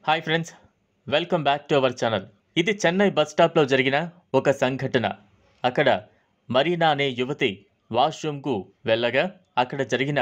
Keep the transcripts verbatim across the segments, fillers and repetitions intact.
Hi friends, welcome back to our channel. ఇది Chennai bus స్టాప్లో జరిగిన ఒక సంఘటన. అక్కడ మరీనా అనే యువతి వాష్రూమ్కు వెళ్ళగా అక్కడ జరిగిన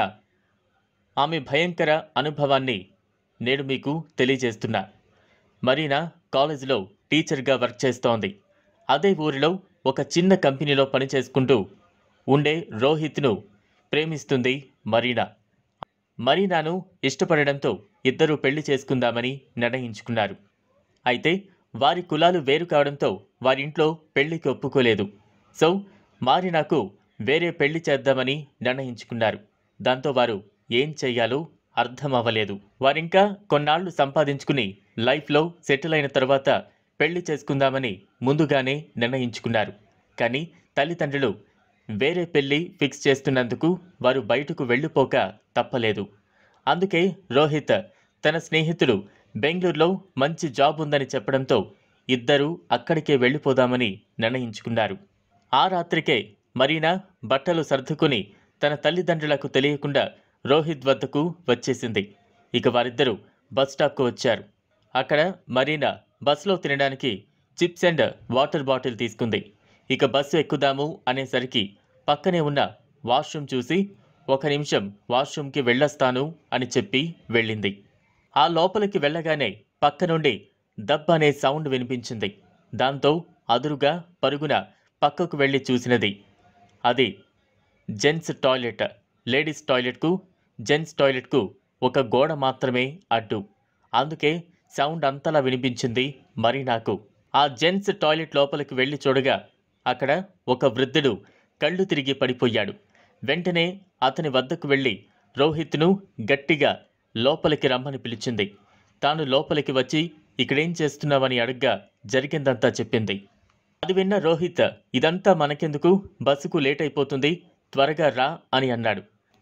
ఆమె భయంకర అనుభవాన్ని నేను మీకు తెలియజేస్తున్నా. మరీనా కాలేజీలో టీచర్గా వర్క్ చేస్తోంది. అదే ఊరిలో ఒక చిన్న కంపెనీలో పనిచేసుకుంటూ ఉండే రోహిత్ను ప్రేమిస్తుంది మరీనా. మరీనాను ఇష్టపడడంతో ఇద్దరూ పెళ్లి చేసుకుందామని నిర్ణయించుకున్నారు. అయితే వారి కులాలు వేరు కావడంతో వారింట్లో పెళ్లికి ఒప్పుకోలేదు. సో మరీనాకు వేరే పెళ్లి చేద్దామని నిర్ణయించుకున్నారు. దాంతో వారు ఏం చెయ్యాలో అర్థం అవ్వలేదు. వారింకా కొన్నాళ్లు సంపాదించుకుని లైఫ్లో సెటిల్ అయిన తర్వాత పెళ్లి చేసుకుందామని ముందుగానే నిర్ణయించుకున్నారు. కానీ తల్లిదండ్రులు వేరే పెళ్లి ఫిక్స్ చేస్తున్నందుకు వారు బయటకు వెళ్ళిపోక తప్పలేదు. అందుకే రోహిత్ తన స్నేహితుడు బెంగళూరులో మంచి జాబ్ ఉందని చెప్పడంతో ఇద్దరూ అక్కడికే వెళ్ళిపోదామని నిర్ణయించుకున్నారు. ఆ రాత్రికే మరీనా బట్టలు సర్దుకుని తన తల్లిదండ్రులకు తెలియకుండా రోహిత్ వద్దకు వచ్చేసింది. ఇక వారిద్దరూ బస్ స్టాప్కు వచ్చారు. అక్కడ మరీనా బస్సులో తినడానికి చిప్స్ అండ్ వాటర్ బాటిల్ తీసుకుంది. ఇక బస్సు ఎక్కుదాము అనేసరికి పక్కనే ఉన్న వాష్రూమ్ చూసి ఒక నిమిషం వాష్రూమ్కి వెళ్ళొస్తాను అని చెప్పి వెళ్ళింది. ఆ లోపలికి వెళ్ళగానే పక్క నుండి దబ్ అనే సౌండ్ వినిపించింది. దాంతో అదురుగా పరుగున పక్కకు వెళ్ళి చూసినది. అది జెంట్స్ టాయిలెట్. లేడీస్ టాయిలెట్కు జెంట్స్ టాయిలెట్కు ఒక గోడ మాత్రమే అడ్డు. అందుకే సౌండ్ అంతలా వినిపించింది మరీనాకు. ఆ జెంట్స్ టాయిలెట్ లోపలికి వెళ్ళి చూడగా అక్కడ ఒక వృద్ధుడు కళ్ళు తిరిగి పడిపోయాడు. వెంటనే అతని వద్దకు వెళ్ళి రోహిత్ను గట్టిగా లోపలికి రమ్మని పిలిచింది. తాను లోపలికి వచ్చి ఇక్కడేం చేస్తున్నావని అడగ్గా జరిగిందంతా చెప్పింది. అది విన్న రోహిత్, ఇదంతా మనకెందుకు, బస్సుకు లేట్ అయిపోతుంది, త్వరగా రా అని అన్నాడు.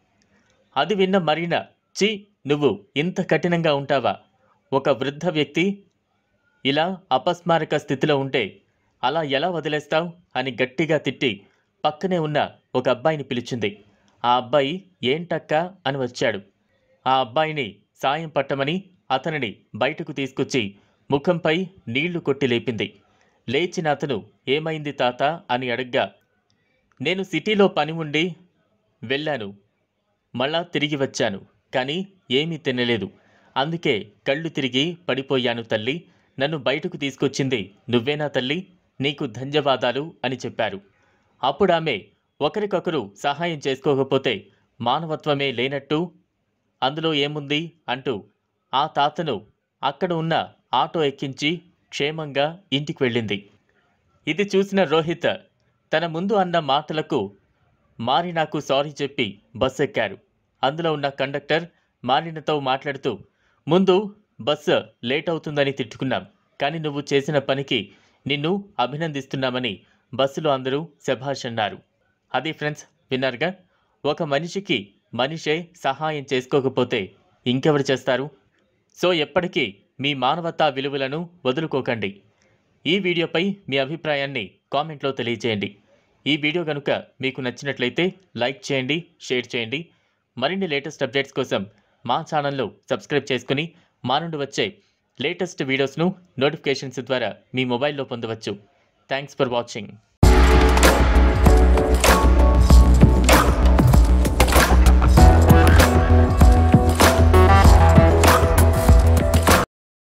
అది విన్న మరీనా, చీ, నువ్వు ఇంత కఠినంగా ఉంటావా? ఒక వృద్ధ వ్యక్తి ఇలా అపస్మారక స్థితిలో ఉంటే అలా ఎలా వదిలేస్తావు అని గట్టిగా తిట్టి పక్కనే ఉన్న ఒక అబ్బాయిని పిలిచింది. ఆ అబ్బాయి ఏంటక్కా అని వచ్చాడు. ఆ అబ్బాయిని సాయం పట్టమని అతనిని బయటకు తీసుకొచ్చి ముఖంపై నీళ్లు కొట్టి లేపింది. లేచిన అతను ఏమైంది తాత అని అడగ్గా, నేను సిటీలో పని ఉండి వెళ్ళాను, మళ్ళా తిరిగి వచ్చాను, కానీ ఏమీ తినలేదు, అందుకే కళ్ళు తిరిగి పడిపోయాను తల్లి, నన్ను బయటకు తీసుకొచ్చింది నువ్వేనా తల్లి, నీకు ధన్యవాదాలు అని చెప్పారు. అప్పుడామె ఒకరికొకరు సహాయం చేసుకోకపోతే మానవత్వమే లేనట్టు, అందులో ఏముంది అంటూ ఆ తాతను అక్కడ ఉన్న ఆటో ఎక్కించి క్షేమంగా ఇంటికి వెళ్ళింది. ఇది చూసిన రోహిత్ తన ముందు అన్న మాటలకు మరీనాకు సారీ చెప్పి బస్సు ఎక్కారు. అందులో ఉన్న కండక్టర్ మరీనాతో మాట్లాడుతూ, ముందు బస్సు లేట్ అవుతుందని తిట్టుకున్నాం, కానీ నువ్వు చేసిన పనికి నిన్ను అభినందిస్తున్నామని బస్సులో అందరూ శభాష్ అన్నారు. అది ఫ్రెండ్స్, విన్నారుగా. ఒక మనిషికి మనిషే సహాయం చేసుకోకపోతే ఇంకెవరు చేస్తారు? సో ఎప్పటికీ మీ మానవతా విలువలను వదులుకోకండి. ఈ వీడియోపై మీ అభిప్రాయాన్ని కామెంట్లో తెలియజేయండి. ఈ వీడియో కనుక మీకు నచ్చినట్లయితే లైక్ చేయండి, షేర్ చేయండి. మరిన్ని లేటెస్ట్ అప్డేట్స్ కోసం మా ఛానల్ను సబ్స్క్రైబ్ చేసుకుని మా నుండి వచ్చే లేటెస్ట్ వీడియోస్ను నోటిఫికేషన్స్ ద్వారా మీ మొబైల్లో పొందవచ్చు. Thanks for watching.